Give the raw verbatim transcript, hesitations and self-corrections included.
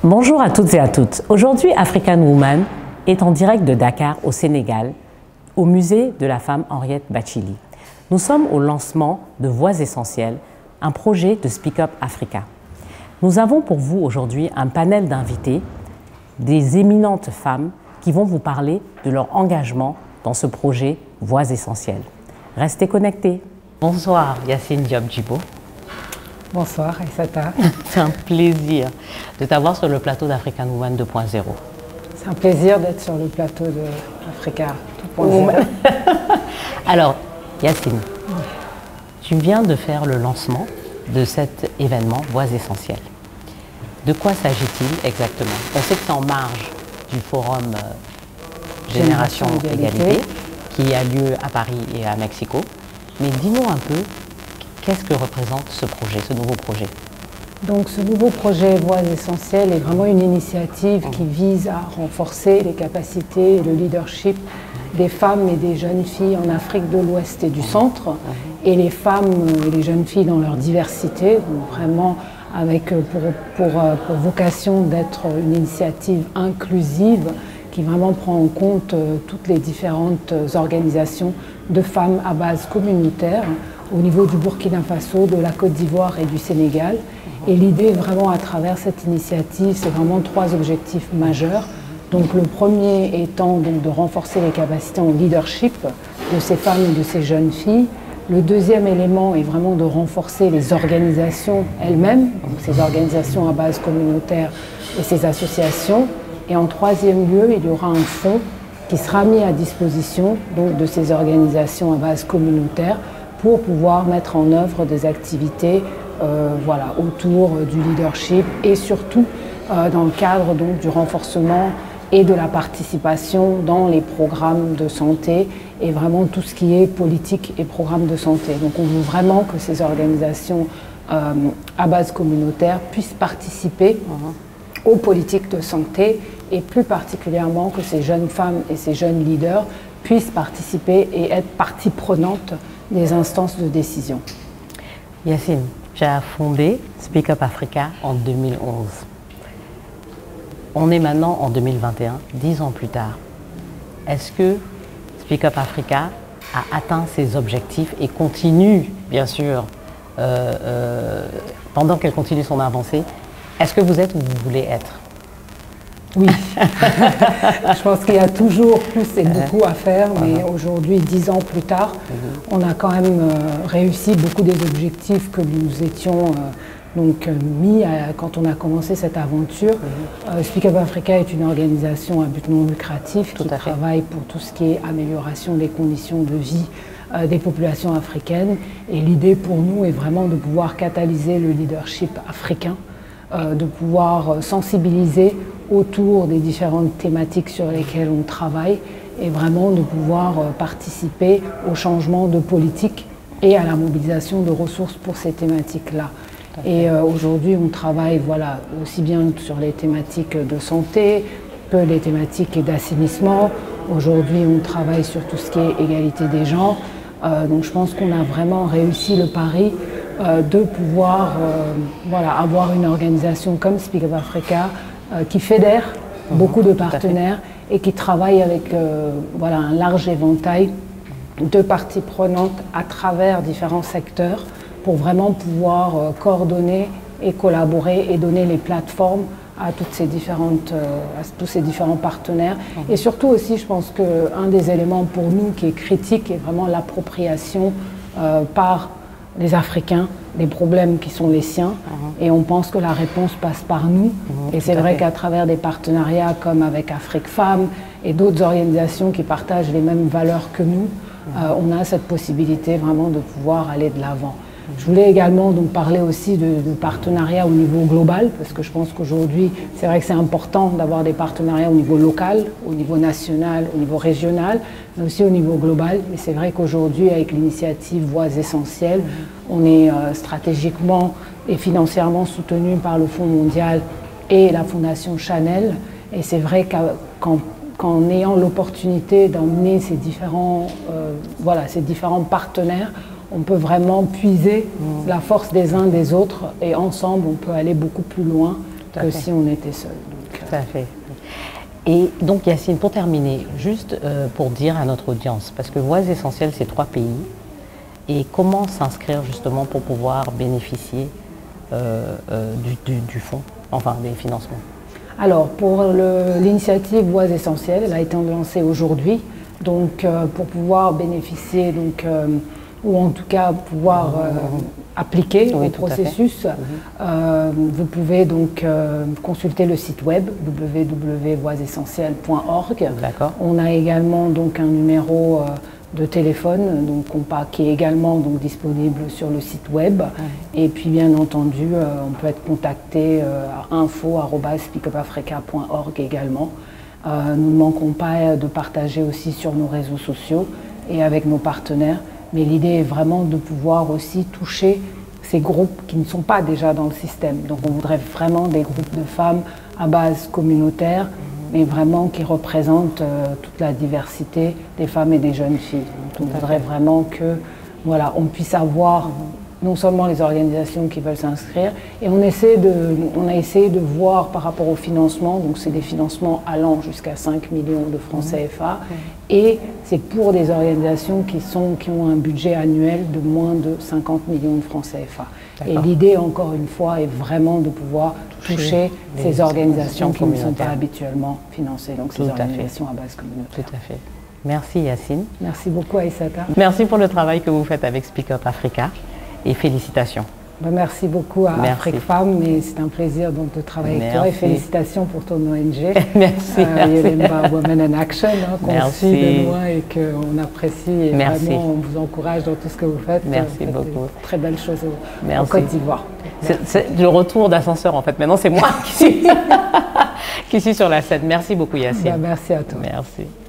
Bonjour à toutes et à toutes. Aujourd'hui, African Woman est en direct de Dakar, au Sénégal, au musée de la femme Henriette Bathily. Nous sommes au lancement de Voix Essentielles, un projet de Speak Up Africa. Nous avons pour vous aujourd'hui un panel d'invités, des éminentes femmes qui vont vous parler de leur engagement dans ce projet Voix Essentielles. Restez connectés. Bonsoir Yacine Diop-Djibo. Bonsoir Aïssata. C'est un plaisir de t'avoir sur le plateau d'African Woman deux point zéro. C'est un plaisir d'être sur le plateau de Africa deux point zéro. Alors Yacine, tu viens de faire le lancement de cet événement Voix Essentielles. De quoi s'agit-il exactement? On sait que c'est en marge du forum euh, Génération, Génération Égalité, Égalité qui a lieu à Paris et à Mexico. Mais dis-nous un peu, qu'est-ce que représente ce projet, ce nouveau projet? Donc ce nouveau projet Voix Essentielles est vraiment une initiative mmh. qui vise à renforcer les capacités et le leadership des femmes et des jeunes filles en Afrique de l'Ouest et du Centre, mmh. et les femmes et les jeunes filles dans leur diversité, donc vraiment avec pour, pour, pour vocation d'être une initiative inclusive qui vraiment prend en compte toutes les différentes organisations de femmes à base communautaire au niveau du Burkina Faso, de la Côte d'Ivoire et du Sénégal. Et l'idée vraiment à travers cette initiative, c'est vraiment trois objectifs majeurs. Donc le premier étant donc de renforcer les capacités en leadership de ces femmes et de ces jeunes filles. Le deuxième élément est vraiment de renforcer les organisations elles-mêmes, donc ces organisations à base communautaire et ces associations. Et en troisième lieu, il y aura un fonds qui sera mis à disposition donc, de ces organisations à base communautaire pour pouvoir mettre en œuvre des activités euh, voilà, autour du leadership et surtout euh, dans le cadre donc, du renforcement et de la participation dans les programmes de santé et vraiment tout ce qui est politique et programme de santé. Donc on veut vraiment que ces organisations euh, à base communautaire puissent participer uh-huh. aux politiques de santé et plus particulièrement que ces jeunes femmes et ces jeunes leaders puissent participer et être partie prenante des instances de décision. Yacine, tu as fondé Speak Up Africa en deux mille onze. On est maintenant en deux mille vingt et un, dix ans plus tard. Est-ce que Speak Up Africa a atteint ses objectifs et continue, bien sûr, euh, euh, pendant qu'elle continue son avancée, est-ce que vous êtes où vous voulez être? Oui, je pense qu'il y a toujours plus et beaucoup à faire, mais uh-huh. aujourd'hui, dix ans plus tard, uh-huh. on a quand même euh, réussi beaucoup des objectifs que nous étions euh, donc, mis à, quand on a commencé cette aventure. Uh-huh. euh, Speak Up Africa est une organisation à but non lucratif tout qui travaille pour tout ce qui est amélioration des conditions de vie euh, des populations africaines. Et l'idée pour nous est vraiment de pouvoir catalyser le leadership africain, euh, de pouvoir sensibiliser autour des différentes thématiques sur lesquelles on travaille et vraiment de pouvoir participer au changement de politique et à la mobilisation de ressources pour ces thématiques-là. Et euh, aujourd'hui, on travaille voilà, aussi bien sur les thématiques de santé que les thématiques d'assainissement. Aujourd'hui, on travaille sur tout ce qui est égalité des genres. Euh, donc je pense qu'on a vraiment réussi le pari euh, de pouvoir euh, voilà, avoir une organisation comme Speak Up Africa Euh, qui fédère mmh, beaucoup de partenaires et qui travaille avec euh, voilà, un large éventail de parties prenantes à travers différents secteurs pour vraiment pouvoir euh, coordonner et collaborer et donner les plateformes à, toutes ces différentes, euh, à tous ces différents partenaires. Mmh. Et surtout aussi, je pense qu'un des éléments pour nous qui est critique est vraiment l'appropriation euh, par les Africains des problèmes qui sont les siens uh-huh. et on pense que la réponse passe par nous uh-huh. et c'est vrai qu'à travers des partenariats comme avec Afrique Femmes et d'autres organisations qui partagent les mêmes valeurs que nous, uh-huh. euh, on a cette possibilité vraiment de pouvoir aller de l'avant. Uh-huh. Je voulais également donc parler aussi de, de partenariats au niveau global parce que je pense qu'aujourd'hui c'est vrai que c'est important d'avoir des partenariats au niveau local, au niveau national, au niveau régional, mais aussi au niveau global. Mais c'est vrai qu'aujourd'hui avec l'initiative Voix Essentielles, uh-huh. on est euh, stratégiquement et financièrement soutenu par le Fonds mondial et la Fondation Chanel. Et c'est vrai qu'en qu'en ayant l'opportunité d'emmener ces différents, euh, voilà, ces différents partenaires, on peut vraiment puiser mmh. la force des uns des autres et ensemble on peut aller beaucoup plus loin que si on était seul. Donc, Tout à fait. Et donc Yacine, pour terminer, juste euh, pour dire à notre audience, parce que Voix Essentielles, c'est trois pays, et comment s'inscrire justement pour pouvoir bénéficier euh, euh, du, du, du fonds, enfin des financements? Alors, pour l'initiative Voix Essentielles, elle a été lancée aujourd'hui. Donc, euh, pour pouvoir bénéficier, donc, euh, ou en tout cas pouvoir euh, appliquer oui, au processus, mmh. euh, vous pouvez donc euh, consulter le site web w w w point voix essentielles point org. On a également donc un numéro euh, de téléphone donc, qui est également donc, disponible sur le site web. Mmh. Et puis bien entendu, euh, on peut être contacté euh, à info arobase speak up africa point org également. Euh, nous ne manquons pas de partager aussi sur nos réseaux sociaux et avec nos partenaires. Mais l'idée est vraiment de pouvoir aussi toucher ces groupes qui ne sont pas déjà dans le système. Donc on voudrait vraiment des groupes de femmes à base communautaire, mais vraiment qui représentent euh, toute la diversité des femmes et des jeunes filles. Donc on voudrait vraiment que voilà, on puisse avoir non seulement les organisations qui veulent s'inscrire, et on, essaie de, on a essayé de voir par rapport au financement, donc c'est des financements allant jusqu'à cinq millions de francs C F A, mmh. et c'est pour des organisations qui, sont, qui ont un budget annuel de moins de cinquante millions de francs C F A. Et l'idée, encore une fois, est vraiment de pouvoir toucher, toucher ces organisations qui ne sont pas habituellement financées, donc ces Tout organisations à, à base communautaire. Tout à fait. Merci Yacine. Merci beaucoup Aïssata. Merci pour le travail que vous faites avec Speak Up Africa. Et félicitations. Ben, merci beaucoup à Afrique Femmes, et c'est un plaisir donc, de travailler merci. avec toi, et félicitations pour ton O N G. Merci. Euh, Yolemba Women in Action, hein, qu'on suit de loin et qu'on apprécie, et merci. Vraiment on vous encourage dans tout ce que vous faites. Merci vous faites beaucoup. Très belles choses merci. en Côte d'Ivoire. C'est le retour d'ascenseur en fait, maintenant c'est moi qui suis, qui suis sur la scène. Merci beaucoup Yacine. Ben, merci à toi. Merci.